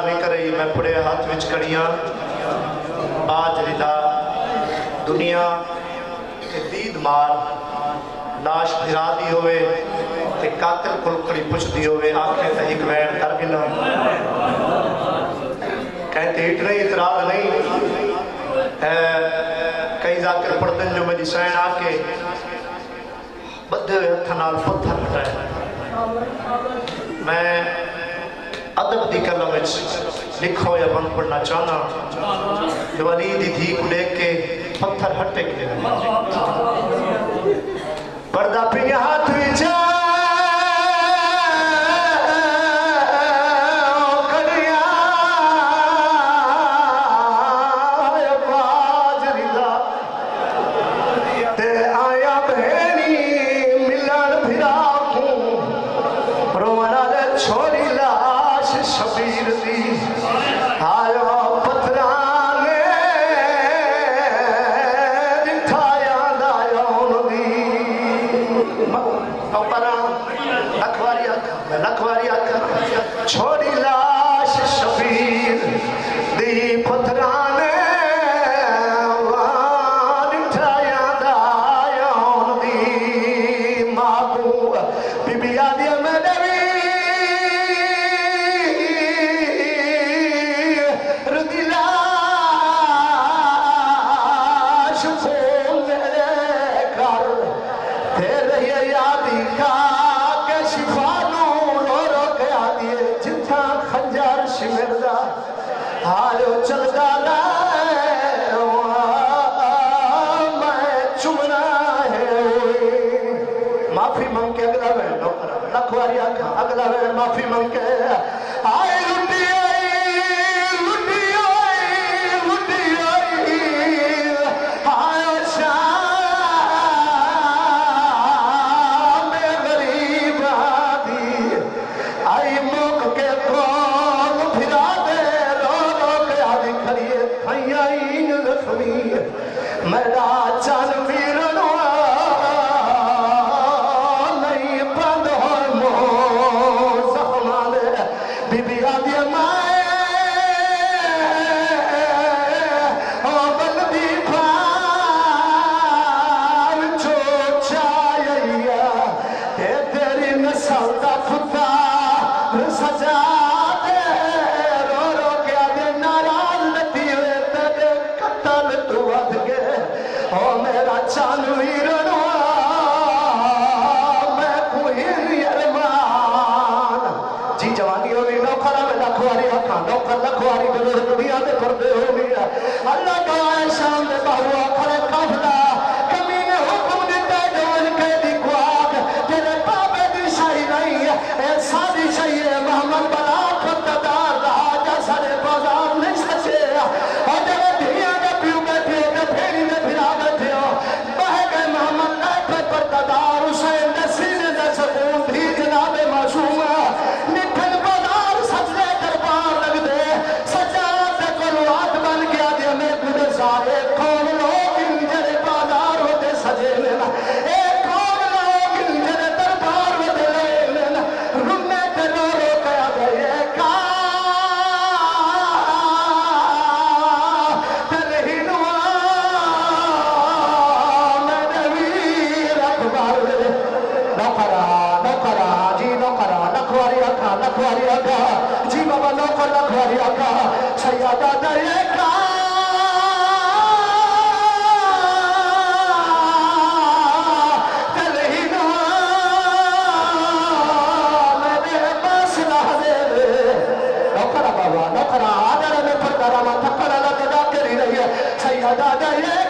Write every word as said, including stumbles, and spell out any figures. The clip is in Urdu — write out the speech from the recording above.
اعتراض نہیں کرے میں پڑے ہاتھ وچ کڑیاں آج ردا دنیا کے دید مار لاش بھرا دی ہوئے تے قاتل کلکڑی پچھ دی ہوئے آنکھیں تے ایک وین کر گنا کہتے ہٹ نہیں اعتراض نہیں کئی ذاکر پڑھتن جو میری سین آکے بدھے ہوئے ہتھنال پتھر ہٹائے میں ادب دی کلم لکھو یا بند پڑھنا چاہنا جو علی دی دھی کو دیکھ کے پتھر ہٹے گئے پردہ پہ ہاتھ وچا چھوڑی لاش شبیر دی پترانے وان اٹھایا دایان دی مابو بی بی آدھی مدوی ردی لاش پھول میرے کر تیرے یادی کا کہ شفانو مردا ہارو چلتا لائے میں چمنا ہے معافی مانگ کے اگلا میں لکھواری آکھا اگلا میں معافی مانگ کے آئے لٹی آئی لٹی آئی لٹی آئی آئے شام غریب آدھی آئی موک کے کو میرا چان ویرنوا نہیں بند ہو مو زخمان بی بی آدھی مائے او بلدی بھار جو چاہیا اے تیری نسل دا پتا سجا چان ویرنوا میں کوئی ارمان جی جوانی ہوئی نوکرہ میں لکھواری آکھاں نوکر لکھواری بلور دنیا دے پردے ہوئی اللہ کا شام دے بہوا کھڑے قافلہ کمینے حکم دیتے جو ان کے دی قواق تیرے بابے دی شاہی نہیں اے سادی شاہی محمد بلا پتدار رہا جا سارے بازار نہیں سچے اور جب دنیا دے پیو بیٹھے دے پھیری دے پھرا بیٹھے پردار حسین نسینے دے سکون بھی جناب معصوم نکھل بازار سجدے دربار لگ دے سجاد دے کلوات بن گیا دے میں کدے سارے کون لوگ انجر بازار ہوتے سجے لینا اے کون لوگ انجر دربار ہوتے لینا رمے تے رو رو کیا گئے کا ترہینوا لکھواری آگا جی بابا نوکر لکھواری آگا سیادہ درے کا تلہینوا میرے پاس لحظے نوکر بابا نوکر آدھر میں پردہ رہا تکڑا لگا کری رہی ہے سیادہ درے